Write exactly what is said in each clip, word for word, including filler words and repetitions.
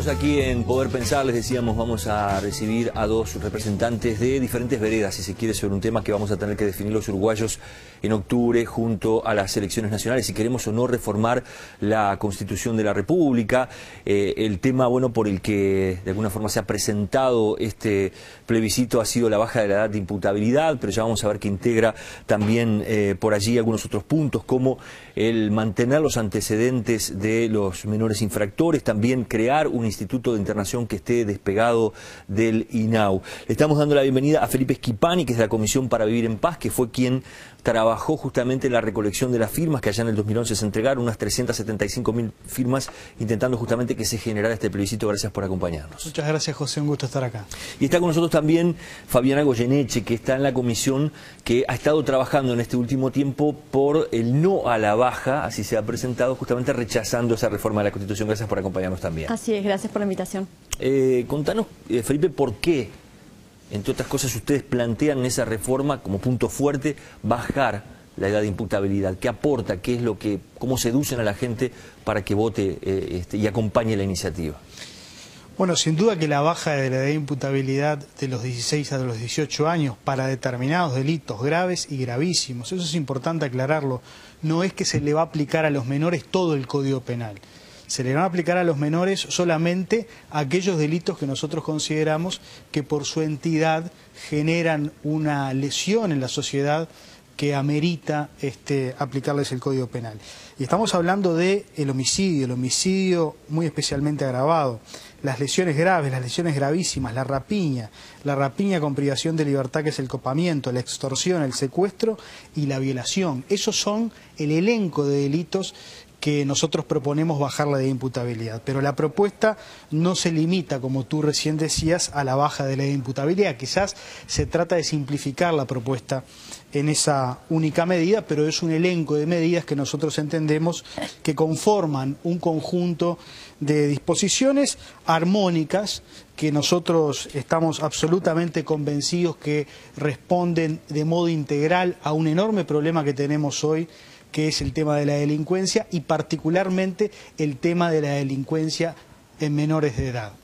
Estamos aquí en Poder Pensar, les decíamos, vamos a recibir a dos representantes de diferentes veredas, si se quiere, sobre un tema que vamos a tener que definir los uruguayos en octubre junto a las elecciones nacionales, si queremos o no reformar la Constitución de la República. Eh, el tema, bueno, por el que de alguna forma se ha presentado este plebiscito ha sido la baja de la edad de imputabilidad, pero ya vamos a ver que integra también eh, por allí algunos otros puntos, como el mantener los antecedentes de los menores infractores, también crear un instituto de internación que esté despegado del I N A U. Le estamos dando la bienvenida a Felipe Schipani, que es de la Comisión para Vivir en Paz, que fue quien trabajó justamente en la recolección de las firmas, que allá en el dos mil once se entregaron unas trescientas setenta y cinco mil firmas, intentando justamente que se generara este plebiscito. Gracias por acompañarnos. Muchas gracias, José, un gusto estar acá. Y está con nosotros también Fabiana Goyeneche, que está en la comisión que ha estado trabajando en este último tiempo por el no a la baja, así se ha presentado, justamente rechazando esa reforma de la Constitución. Gracias por acompañarnos también. Así es, gracias por la invitación. Eh, contanos, eh, Felipe, ¿por qué, entre otras cosas, ustedes plantean en esa reforma como punto fuerte bajar la edad de imputabilidad? ¿Qué aporta? ¿Qué es lo que, cómo seducen a la gente para que vote eh, este, y acompañe la iniciativa? Bueno, sin duda que la baja de la edad de imputabilidad de los dieciséis a los dieciocho años para determinados delitos graves y gravísimos, eso es importante aclararlo, no es que se le va a aplicar a los menores todo el Código Penal. Se le van a aplicar a los menores solamente aquellos delitos que nosotros consideramos que por su entidad generan una lesión en la sociedad que amerita este, aplicarles el Código Penal. Y estamos hablando del homicidio, el homicidio muy especialmente agravado, las lesiones graves, las lesiones gravísimas, la rapiña, la rapiña con privación de libertad, que es el copamiento, la extorsión, el secuestro y la violación. Esos son el elenco de delitos que nosotros proponemos bajarla de imputabilidad. Pero la propuesta no se limita, como tú recién decías, a la baja de la imputabilidad. Quizás se trata de simplificar la propuesta en esa única medida, pero es un elenco de medidas que nosotros entendemos que conforman un conjunto de disposiciones armónicas que nosotros estamos absolutamente convencidos que responden de modo integral a un enorme problema que tenemos hoy, que es el tema de la delincuencia y particularmente el tema de la delincuencia en menores de edad.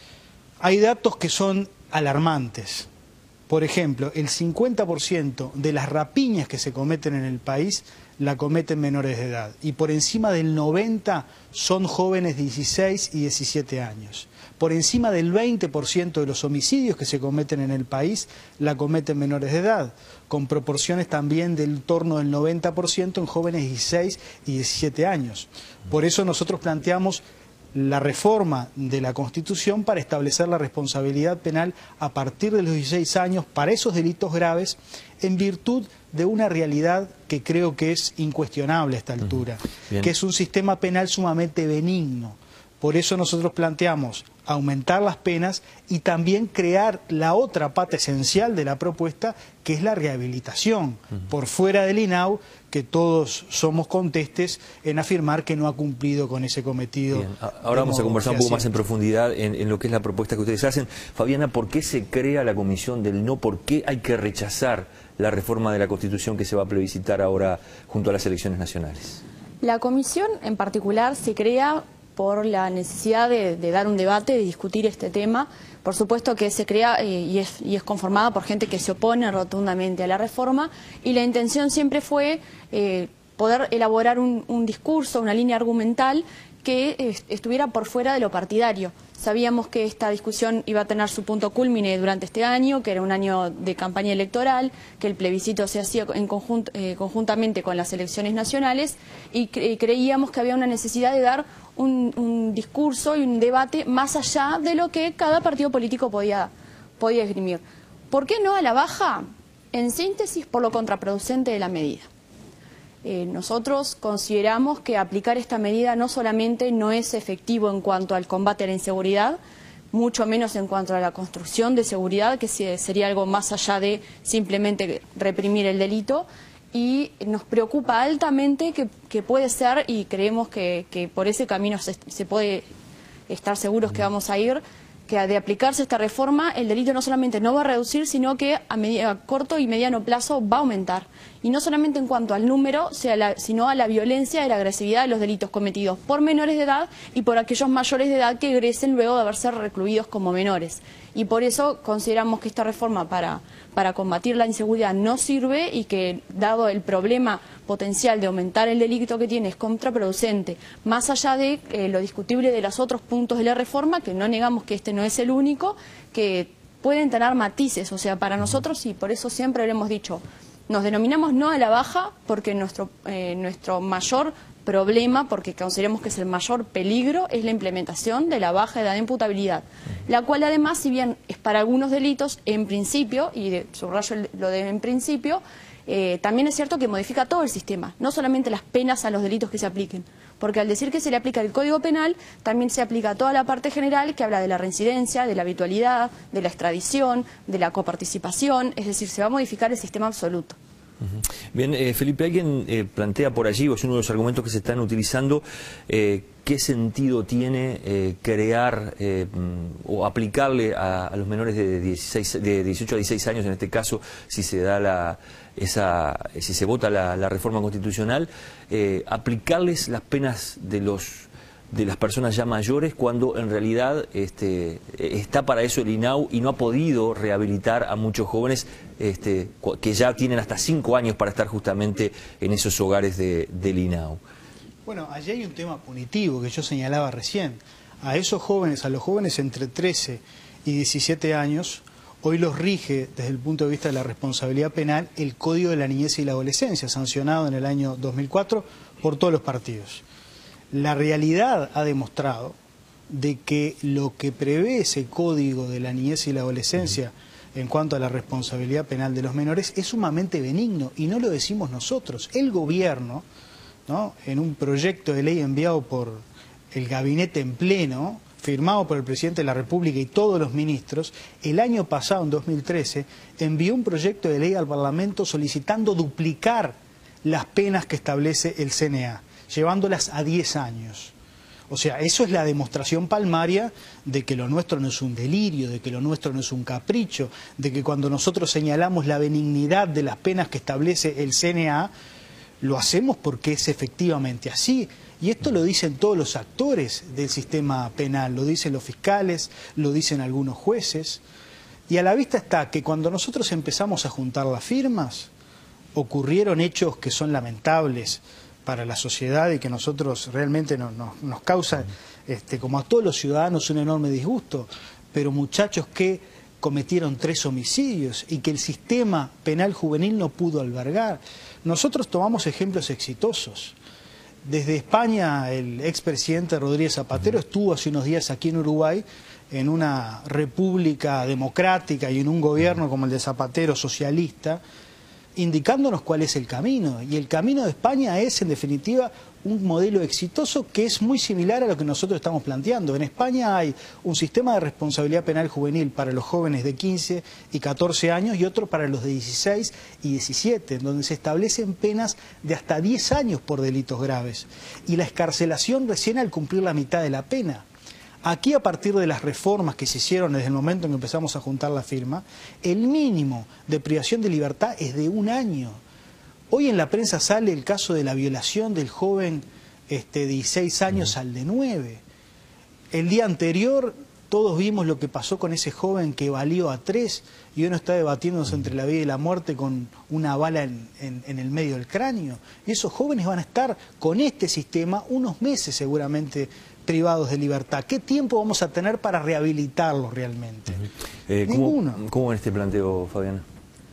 Hay datos que son alarmantes. Por ejemplo, el cincuenta por ciento de las rapiñas que se cometen en el país la cometen menores de edad y por encima del noventa por ciento son jóvenes de dieciséis y diecisiete años. Por encima del veinte por ciento de los homicidios que se cometen en el país la cometen menores de edad, con proporciones también del torno del noventa por ciento en jóvenes de dieciséis y diecisiete años. Por eso nosotros planteamos la reforma de la Constitución para establecer la responsabilidad penal a partir de los dieciséis años para esos delitos graves, en virtud de una realidad que creo que es incuestionable a esta altura, Bien. que es un sistema penal sumamente benigno. Por eso nosotros planteamos aumentar las penas y también crear la otra pata esencial de la propuesta, que es la rehabilitación, uh-huh. por fuera del I N A U, que todos somos contestes en afirmar que no ha cumplido con ese cometido. Bien. Ahora vamos a conversar un poco más en profundidad en, en lo que es la propuesta que ustedes hacen. Fabiana, ¿por qué se crea la comisión del no? ¿Por qué hay que rechazar la reforma de la Constitución que se va a plebiscitar ahora junto a las elecciones nacionales? La comisión en particular se crea por la necesidad de, de dar un debate, de discutir este tema. Por supuesto que se crea eh, y, es, y es conformada por gente que se opone rotundamente a la reforma, y la intención siempre fue eh, poder elaborar un, un discurso, una línea argumental que eh, estuviera por fuera de lo partidario. Sabíamos que esta discusión iba a tener su punto cúlmine durante este año, que era un año de campaña electoral, que el plebiscito se hacía en conjunt, eh, conjuntamente con las elecciones nacionales, y cre creíamos que había una necesidad de dar un, un discurso y un debate más allá de lo que cada partido político podía, podía esgrimir. ¿Por qué no a la baja? En síntesis, por lo contraproducente de la medida. Eh, nosotros consideramos que aplicar esta medida no solamente no es efectivo en cuanto al combate a la inseguridad, mucho menos en cuanto a la construcción de seguridad, que sería algo más allá de simplemente reprimir el delito, y nos preocupa altamente que, que puede ser, y creemos que, que por ese camino se, se puede estar seguros que vamos a ir, que de aplicarse esta reforma, el delito no solamente no va a reducir, sino que a, a corto y mediano plazo va a aumentar. Y no solamente en cuanto al número, sea la, sino a la violencia y la agresividad de los delitos cometidos por menores de edad y por aquellos mayores de edad que egresen luego de haber sido recluidos como menores. Y por eso consideramos que esta reforma para, para combatir la inseguridad no sirve y que, dado el problema potencial de aumentar el delito que tiene, es contraproducente, más allá de eh, lo discutible de los otros puntos de la reforma, que no negamos que este no es el único, que pueden tener matices. O sea, para nosotros, y por eso siempre lo hemos dicho, nos denominamos no a la baja porque nuestro, eh, nuestro mayor problema, porque consideramos que es el mayor peligro, es la implementación de la baja edad de imputabilidad, la cual además, si bien es para algunos delitos, en principio, y de, subrayo lo de en principio, eh, también es cierto que modifica todo el sistema, no solamente las penas a los delitos que se apliquen, porque al decir que se le aplica el Código Penal, también se aplica toda la parte general que habla de la reincidencia, de la habitualidad, de la extradición, de la coparticipación, es decir, se va a modificar el sistema absoluto. Bien, eh, Felipe, alguien eh, plantea por allí, o es uno de los argumentos que se están utilizando, eh, ¿qué sentido tiene eh, crear eh, o aplicarle a, a los menores de, dieciséis, de dieciocho a dieciséis años, en este caso, si se da la, esa, si se vota la, la reforma constitucional, eh, aplicarles las penas de los de las personas ya mayores, cuando en realidad este, está para eso el I N A U y no ha podido rehabilitar a muchos jóvenes este, que ya tienen hasta cinco años para estar justamente en esos hogares de, del I N A U? Bueno, allí hay un tema punitivo que yo señalaba recién. A esos jóvenes, a los jóvenes entre trece y diecisiete años, hoy los rige desde el punto de vista de la responsabilidad penal el Código de la Niñez y la Adolescencia, sancionado en el año dos mil cuatro por todos los partidos. La realidad ha demostrado de que lo que prevé ese Código de la Niñez y la Adolescencia en cuanto a la responsabilidad penal de los menores es sumamente benigno, y no lo decimos nosotros. El gobierno, ¿no?, en un proyecto de ley enviado por el gabinete en pleno, firmado por el presidente de la República y todos los ministros, el año pasado, en dos mil trece, envió un proyecto de ley al Parlamento solicitando duplicar las penas que establece el C N A, llevándolas a diez años. O sea, eso es la demostración palmaria de que lo nuestro no es un delirio, de que lo nuestro no es un capricho, de que cuando nosotros señalamos la benignidad de las penas que establece el C N A, lo hacemos porque es efectivamente así. Y esto lo dicen todos los actores del sistema penal, lo dicen los fiscales, lo dicen algunos jueces. Y a la vista está que cuando nosotros empezamos a juntar las firmas, ocurrieron hechos que son lamentables para la sociedad y que nosotros realmente nos, nos, nos causa, este, como a todos los ciudadanos, un enorme disgusto, pero muchachos que cometieron tres homicidios y que el sistema penal juvenil no pudo albergar. Nosotros tomamos ejemplos exitosos. Desde España, el expresidente Rodríguez Zapatero estuvo hace unos días aquí en Uruguay, en una república democrática y en un gobierno como el de Zapatero, socialista, indicándonos cuál es el camino. Y el camino de España es, en definitiva, un modelo exitoso que es muy similar a lo que nosotros estamos planteando. En España hay un sistema de responsabilidad penal juvenil para los jóvenes de quince y catorce años y otro para los de dieciséis y diecisiete, en donde se establecen penas de hasta diez años por delitos graves. Y la excarcelación recién al cumplir la mitad de la pena. Aquí, a partir de las reformas que se hicieron desde el momento en que empezamos a juntar la firma, el mínimo de privación de libertad es de un año. Hoy en la prensa sale el caso de la violación del joven este, de dieciséis años al de nueve. El día anterior todos vimos lo que pasó con ese joven que valió a tres y uno está debatiéndose entre la vida y la muerte con una bala en, en, en el medio del cráneo. Y esos jóvenes van a estar con este sistema unos meses seguramente privados de libertad. ¿Qué tiempo vamos a tener para rehabilitarlos realmente? Eh, Ninguno. ¿Cómo, cómo en este planteo, Fabiana?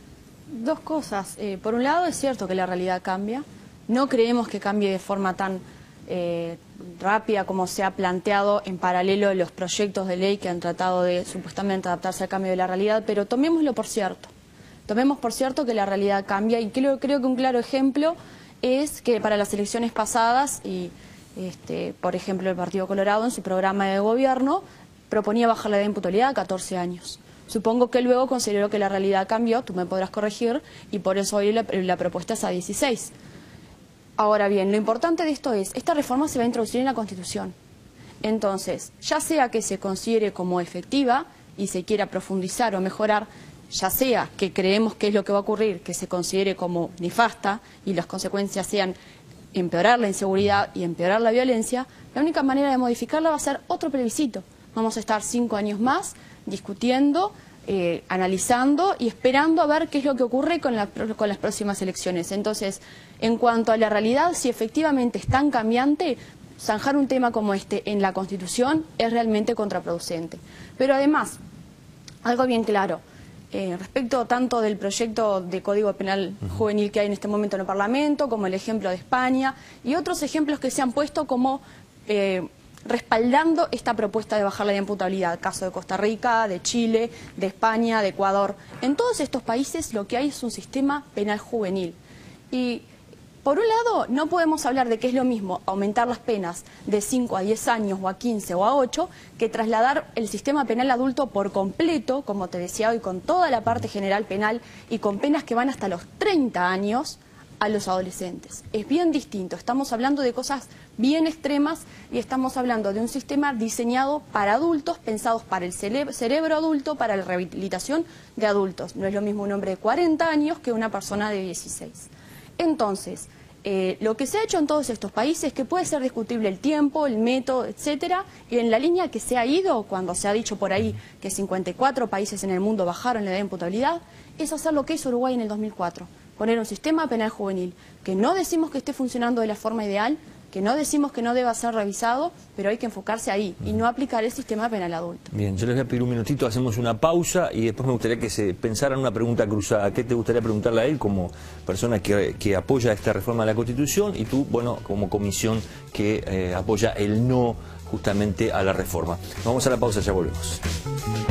Dos cosas. Eh, por un lado, es cierto que la realidad cambia. No creemos que cambie de forma tan eh, rápida como se ha planteado en paralelo los proyectos de ley que han tratado de supuestamente adaptarse al cambio de la realidad, pero tomémoslo por cierto. Tomemos por cierto que la realidad cambia, y creo, creo que un claro ejemplo es que para las elecciones pasadas, y este, por ejemplo el Partido Colorado en su programa de gobierno proponía bajar la edad de imputabilidad a catorce años. Supongo que luego consideró que la realidad cambió, tú me podrás corregir, y por eso hoy la, la propuesta es a dieciséis. Ahora bien, lo importante de esto es, esta reforma se va a introducir en la Constitución. Entonces, ya sea que se considere como efectiva y se quiera profundizar o mejorar, ya sea que creemos que es lo que va a ocurrir, que se considere como nefasta y las consecuencias sean empeorar la inseguridad y empeorar la violencia, la única manera de modificarla va a ser otro plebiscito. Vamos a estar cinco años más discutiendo, eh, analizando y esperando a ver qué es lo que ocurre con, la, con las próximas elecciones. Entonces, en cuanto a la realidad, si efectivamente es tan cambiante, zanjar un tema como este en la Constitución es realmente contraproducente. Pero además, algo bien claro, Eh, respecto tanto del proyecto de Código Penal Juvenil que hay en este momento en el Parlamento, como el ejemplo de España y otros ejemplos que se han puesto como eh, respaldando esta propuesta de bajar la imputabilidad, caso de Costa Rica, de Chile, de España, de Ecuador. En todos estos países lo que hay es un sistema penal juvenil. Y por un lado, no podemos hablar de que es lo mismo aumentar las penas de cinco a diez años o a quince o a ocho que trasladar el sistema penal adulto por completo, como te decía hoy, con toda la parte general penal y con penas que van hasta los treinta años a los adolescentes. Es bien distinto, estamos hablando de cosas bien extremas y estamos hablando de un sistema diseñado para adultos, pensados para el cere- cerebro adulto, para la rehabilitación de adultos. No es lo mismo un hombre de cuarenta años que una persona de dieciséis. Entonces, eh, lo que se ha hecho en todos estos países, que puede ser discutible el tiempo, el método, etcétera, y en la línea que se ha ido, cuando se ha dicho por ahí que cincuenta y cuatro países en el mundo bajaron la edad de imputabilidad, es hacer lo que hizo Uruguay en el dos mil cuatro, poner un sistema penal juvenil, que no decimos que esté funcionando de la forma ideal, que no decimos que no deba ser revisado, pero hay que enfocarse ahí y no aplicar el sistema penal adulto. Bien, yo les voy a pedir un minutito, hacemos una pausa y después me gustaría que se pensara en una pregunta cruzada. ¿Qué te gustaría preguntarle a él como persona que, que apoya esta reforma de la Constitución y tú, bueno, como comisión que eh, apoya el no justamente a la reforma? Vamos a la pausa, ya volvemos.